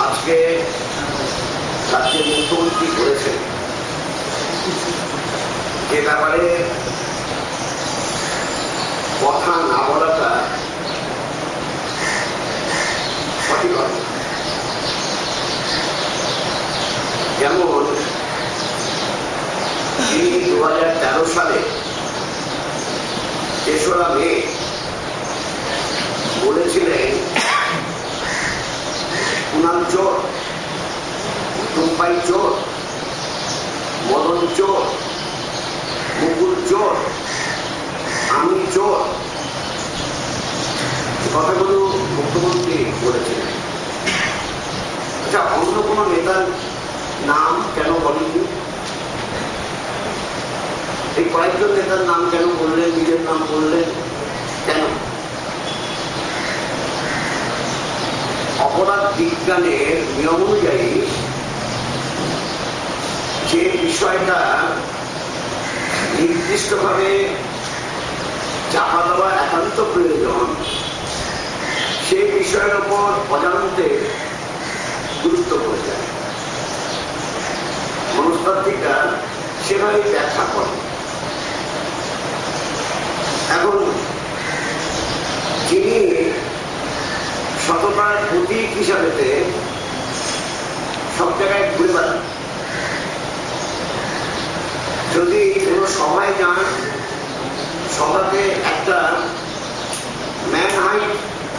আজকে রাজ্যের মুখ্যমন্ত্রী করেছেন যে ব্যাপারে কথা না বলাটা সঠিক হবে। যেমন তিনি 2013 সালে 3রা মে বলেছিলেন কুণাল চোর, টুম্পাই চোর, মদন চোর, মুকুল চোর, আমি চোর। কথাগুলো মুখ্যমন্ত্রী বলেছিলেন। আচ্ছা, অন্য কোন নেতার নাম কেন বলেননি? এই কয়েকজন নেতার নাম কেন বললেন, নিজের নাম বললেন কেন? অপরাধ বিজ্ঞানের নিয়ম অনুযায়ী যে বিষয়টা নির্দিষ্টভাবে চাপা দেওয়া একান্ত প্রয়োজন, সেই বিষয়ের উপর অজান্তে গুরুত্ব পড়ে যায়। মনস্তাত্ত্বিকরা সেভাবে ব্যাখ্যা করে। এখন যিনি সততার প্রতীক হিসাবে সব জায়গায় ঘুরে বেড়ান, যদি কোন সভায় যান, সভাতে একটা ম্যান হাইট,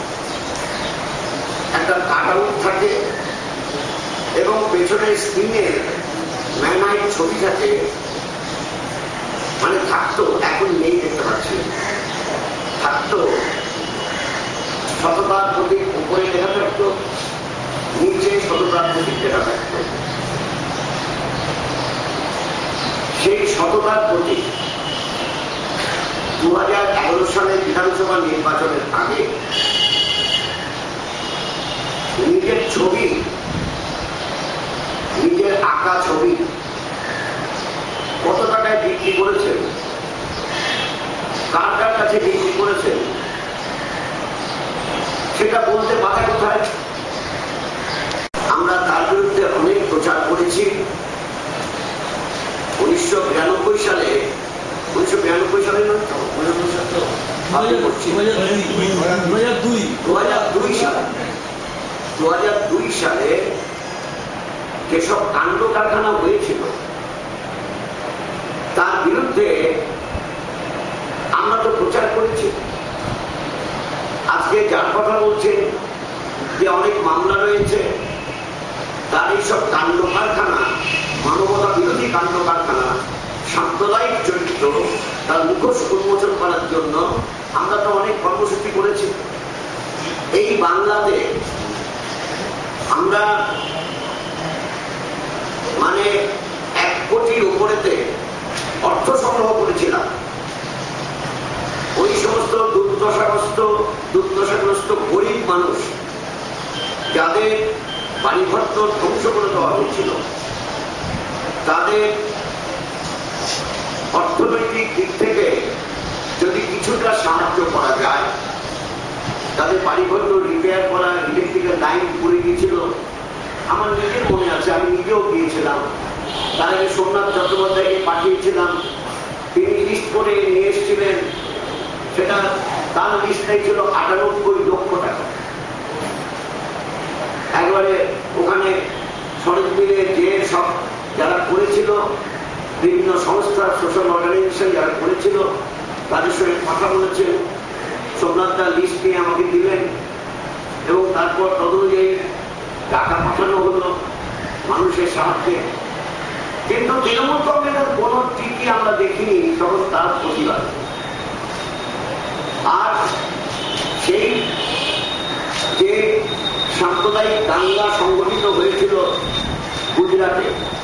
একটা কাট আউট থাকে এবং পেছনের স্ক্রিনে ম্যান হাইট ছবি থাকে, মানে থাকতো, এখন নেই দেখতে পাচ্ছি, থাকতো সততার প্রতীক উপরে লেখা থাকতো, নিচে সততার প্রতীক লেখা থাকতো। সেই সততার প্রতীক 2011 সালের বিধানসভা নির্বাচনের আগে নিজের ছবি, নিজের আঁকা ছবি কত টাকায় বিক্রি করেছেন, কার কার কাছে বিক্রি করেছেন, সেটা বলতে বাধা কোথায়? আমরা তার বিরুদ্ধে অনেক প্রচার করেছি। 1992 সালে 2002 সালে যেসব কাণ্ড কারখানা হয়েছিল তার বিরুদ্ধে আমরা তো প্রচার করেছি। আজকে যার কথা বলছেন যে অনেক মামলা রয়েছে, তার এইসব কাণ্ড কারখানা, মানবতা বিরোধী কাণ্ড কারখানা, সাম্প্রদায়িক চরিত্র, তার মুখোশ উন্মোচন করার জন্য আমরা তো অনেক কর্মসূচি করেছি। এই বাংলাতে আমরা মানে 1 কোটির উপরেতে অর্থ সংগ্রহ করেছিলাম। ওই সমস্ত দুর্দশাগ্রস্ত গরিব মানুষ যাদের বাড়িঘর ধ্বংস করে দেওয়া হয়েছিল, তাদের অর্থনৈতিক দিক থেকে যদি কিছুটা সাহায্য করা যায়, তাদের বাড়িঘর রিপেয়ার করা, ইলেকট্রিকের লাইন পুড়ে গিয়েছিল, আমার নিজের মনে আছে, আমি নিজেও গিয়েছিলাম। তার আগে সোমনাথ চট্টোপাধ্যায়কে পাঠিয়েছিলাম, তিনি লিস্ট করে নিয়ে এসেছিলেন। সেটা তার লিস্টটাই ছিল 98 লক্ষ টাকা। একবারে ওখানে সরজমিনে যে সব যারা করেছিল, বিভিন্ন সংস্থা, সোশ্যাল অর্গানাইজেশন যারা করেছিল, তাদের সঙ্গে কথা বলেছেন। সোমনাথটা লিস্ট নিয়ে আমাকে দিলেন এবং তারপর তদনুযায়ী টাকা পাঠানো হলো মানুষের সাহায্যে। কিন্তু তৃণমূল কংগ্রেসের কোন টিকি আমরা দেখিনি, তখন তার প্রতিবাদ। আর সেই যে সাম্প্রদায়িক দাঙ্গা সংগঠিত হয়েছিল গুজরাটে,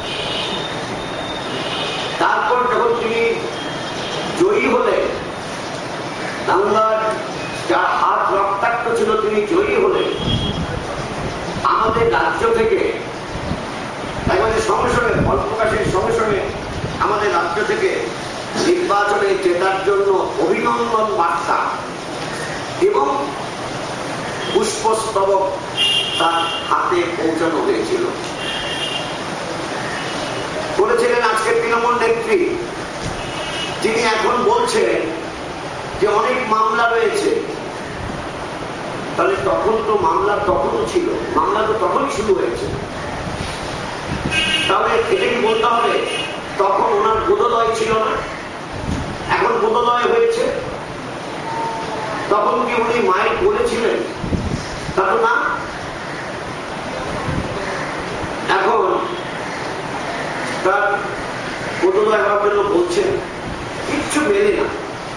তারপর যখন তিনি জয়ী হলেন, দাঙ্গার যার হাত রক্তাক্ত ছিল তিনি জয়ী হলেন, আমাদের রাজ্য থেকে একবারে সঙ্গে সঙ্গে ফল প্রকাশের সঙ্গে সঙ্গে আমাদের রাজ্য থেকে নির্বাচনে জেতার জন্য অভিনন্দন বার্তা এবং পুষ্পস্তবক তার হাতে পৌঁছানো হয়েছিল। বলেছিলেন আজকে তৃণমূল নেত্রী, তিনি এখন বলছেন যে অনেক মামলা রয়েছে, তাহলে তখন তো মামলা তখনও ছিল, মামলা তো তখনই শুরু হয়েছে। তাহলে এটা কি বলতে হবে তখন ওনার বোধোদয় ছিল না, এখন বোধোদয় হয়েছে? তখন কি উনি মায়ের বলেছিলেন? তা তো না। এখন তার বোধোদয় হওয়ার জন্য বলছেন, কিচ্ছু মেলে না।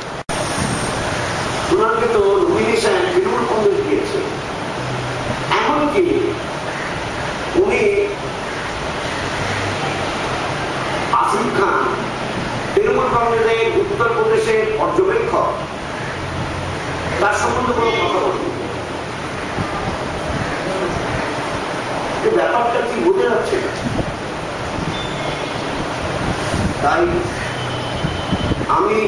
ওনাকে তো নমিনেশন তৃণমূল কংগ্রেস দিয়েছে, এমনকি উনি আসিফ খান তৃণমূল কংগ্রেসের উত্তরপ্রদেশের পর্যবেক্ষক, তার সম্বন্ধে কোনো কথা বলেন। ব্যাপারটা কি বোঝা যাচ্ছে না? তাই আমি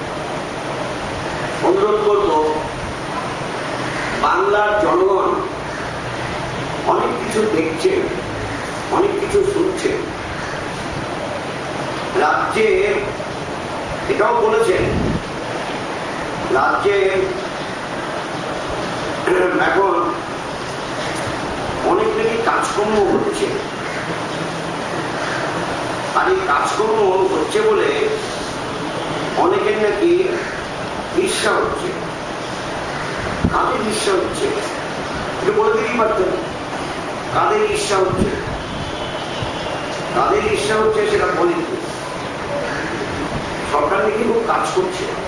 অনুরোধ করব, বাংলার জনগণ অনেক কিছু দেখছে, অনেক কিছু শুনছে। রাজ্যে এটাও বলেছেন, রাজ্যে এখন অনেক নাকি কাজকর্ম হচ্ছে, আর এই কাজকর্ম হচ্ছে বলে অনেকের নাকি ঈর্ষা হচ্ছে। কাদের ঈর্ষা হচ্ছে এটা বলে দিতেই পারতেন। কাদের ঈর্ষা হচ্ছে, কাদের ঈর্ষা হচ্ছে সেটা বলে দিতে। সরকার নাকি খুব কাজ করছে,